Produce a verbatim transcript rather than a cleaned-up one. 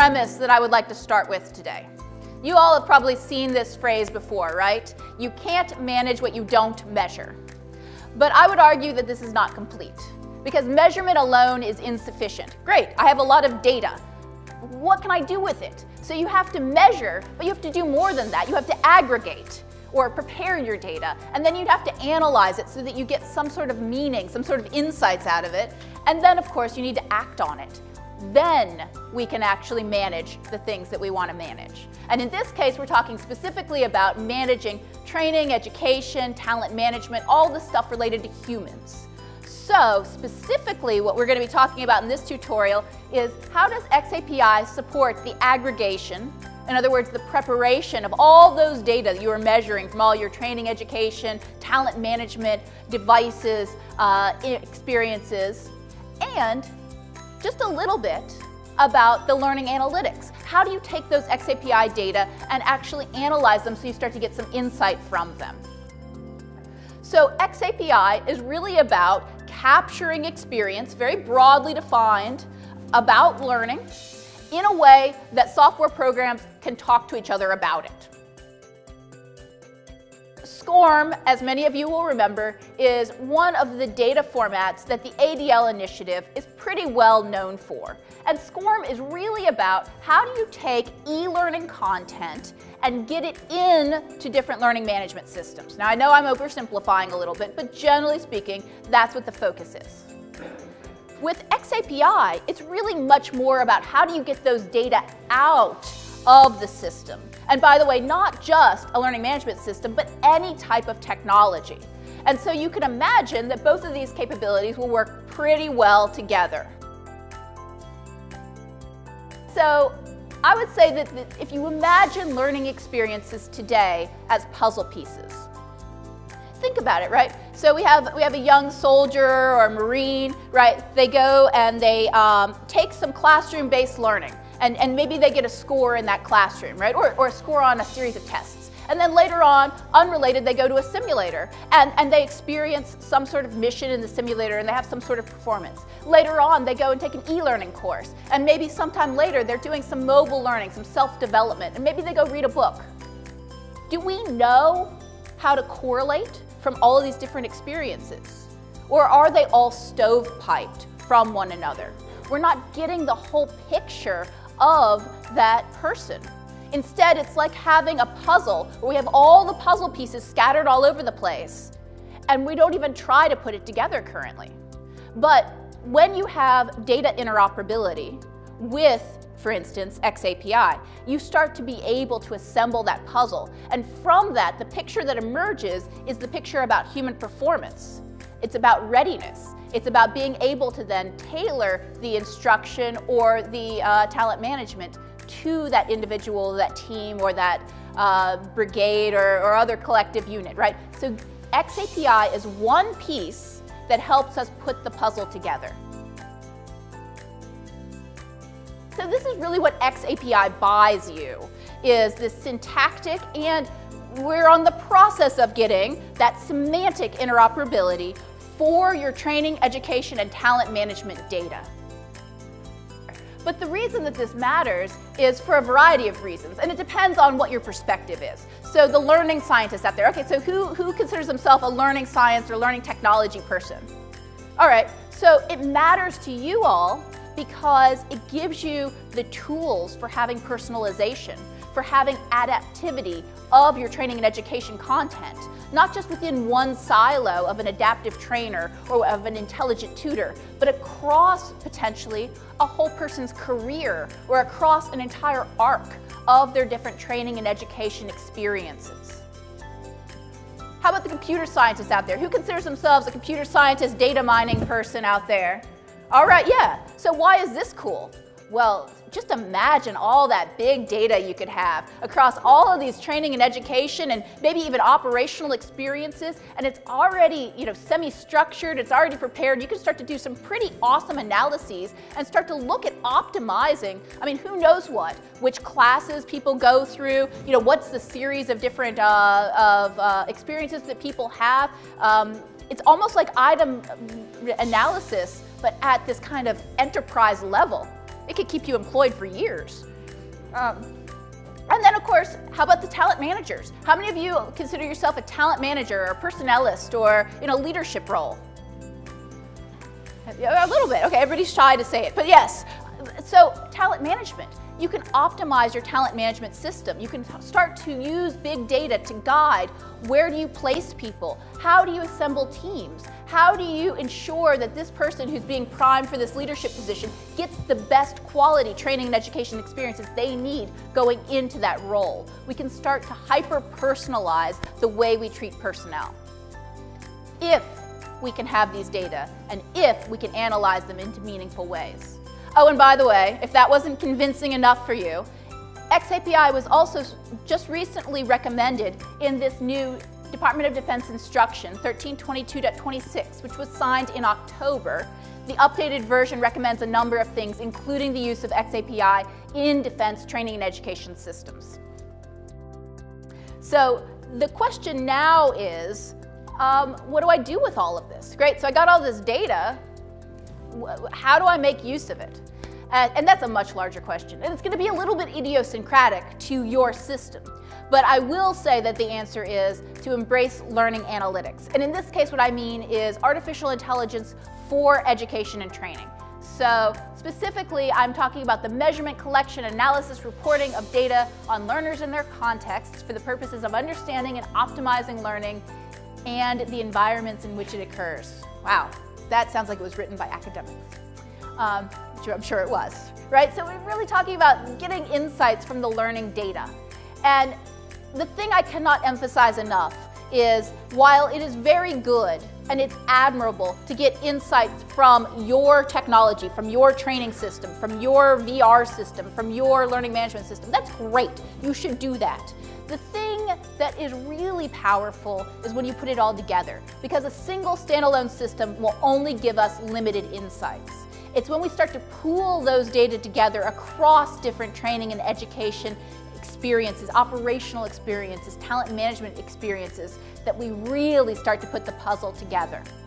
premise that I would like to start with today. You all have probably seen this phrase before, right? You can't manage what you don't measure. But I would argue that this is not complete, because measurement alone is insufficient. Great, I have a lot of data. What can I do with it? So you have to measure, but you have to do more than that. You have to aggregate or prepare your data, and then you'd have to analyze it so that you get some sort of meaning, some sort of insights out of it, and then of course you need to act on it. Then we can actually manage the things that we want to manage. And in this case, we're talking specifically about managing training, education, talent management, all the stuff related to humans. So specifically what we're going to be talking about in this tutorial is how does xAPI support the aggregation, in other words, the preparation of all those data that you are measuring from all your training, education, talent management, devices, uh, experiences, and just a little bit about the learning analytics. How do you take those xAPI data and actually analyze them so you start to get some insight from them? So xAPI is really about capturing experience, very broadly defined, about learning in a way that software programs can talk to each other about it. SCORM, as many of you will remember, is one of the data formats that the A D L initiative is pretty well known for. And SCORM is really about how do you take e-learning content and get it into different learning management systems. Now I know I'm oversimplifying a little bit, but generally speaking, that's what the focus is. With xAPI, it's really much more about how do you get those data out of the system. And by the way, not just a learning management system, but any type of technology. And so you can imagine that both of these capabilities will work pretty well together. So I would say that, that if you imagine learning experiences today as puzzle pieces, think about it, right? So we have, we have a young soldier or a Marine, right? They go and they um, take some classroom-based learning. And, and maybe they get a score in that classroom, right? Or, or a score on a series of tests. And then later on, unrelated, they go to a simulator and, and they experience some sort of mission in the simulator and they have some sort of performance. Later on, they go and take an e-learning course. And maybe sometime later, they're doing some mobile learning, some self-development, and maybe they go read a book. Do we know how to correlate from all of these different experiences? Or are they all stovepiped from one another? We're not getting the whole picture of that person. Instead, it's like having a puzzle where we have all the puzzle pieces scattered all over the place, and we don't even try to put it together currently. But when you have data interoperability with, for instance, xAPI, you start to be able to assemble that puzzle. And from that, the picture that emerges is the picture about human performance. It's about readiness. It's about being able to then tailor the instruction or the uh, talent management to that individual, that team, or that uh, brigade or, or other collective unit, right? So xAPI is one piece that helps us put the puzzle together. So this is really what xAPI buys you, is this syntactic, and we're on the process of getting that semantic interoperability for your training, education, and talent management data. But the reason that this matters is for a variety of reasons, and it depends on what your perspective is. So the learning scientists out there, okay, so who, who considers himself a learning science or learning technology person? All right, so it matters to you all because it gives you the tools for having personalization, for having adaptivity of your training and education content, not just within one silo of an adaptive trainer or of an intelligent tutor, but across potentially a whole person's career or across an entire arc of their different training and education experiences. How about the computer scientists out there? Who considers themselves a computer scientist, data mining person out there? All right, yeah. So why is this cool? Well, just imagine all that big data you could have across all of these training and education and maybe even operational experiences, and it's already, you know, semi-structured, it's already prepared. You can start to do some pretty awesome analyses and start to look at optimizing, I mean, who knows what, which classes people go through, you know, what's the series of different uh, of, uh, experiences that people have. Um, it's almost like item analysis, but at this kind of enterprise level. It could keep you employed for years. Um, and then, of course, how about the talent managers? How many of you consider yourself a talent manager or a personnelist or in a leadership role? A little bit. Okay, everybody's shy to say it, but yes. So talent management. You can optimize your talent management system. You can start to use big data to guide where do you place people, how do you assemble teams, how do you ensure that this person who's being primed for this leadership position gets the best quality training and education experiences they need going into that role. We can start to hyper-personalize the way we treat personnel. If we can have these data and if we can analyze them into meaningful ways. Oh, and by the way, if that wasn't convincing enough for you, xAPI was also just recently recommended in this new Department of Defense instruction, thirteen twenty-two point twenty-six, which was signed in October. The updated version recommends a number of things, including the use of xAPI in defense training and education systems. So the question now is, um, what do I do with all of this? Great, so I got all this data. How do I make use of it? Uh, and that's a much larger question. And it's going to be a little bit idiosyncratic to your system. But I will say that the answer is to embrace learning analytics. And in this case, what I mean is artificial intelligence for education and training. So specifically, I'm talking about the measurement, collection, analysis, reporting of data on learners and their contexts for the purposes of understanding and optimizing learning and the environments in which it occurs. Wow. That sounds like it was written by academics, um, which I'm sure it was, right? So we're really talking about getting insights from the learning data. And the thing I cannot emphasize enough is while it is very good and it's admirable to get insights from your technology, from your training system, from your V R system, from your learning management system, that's great. You should do that. The thing that is really powerful is when you put it all together, because a single standalone system will only give us limited insights. It's when we start to pool those data together across different training and education experiences, operational experiences, talent management experiences, that we really start to put the puzzle together.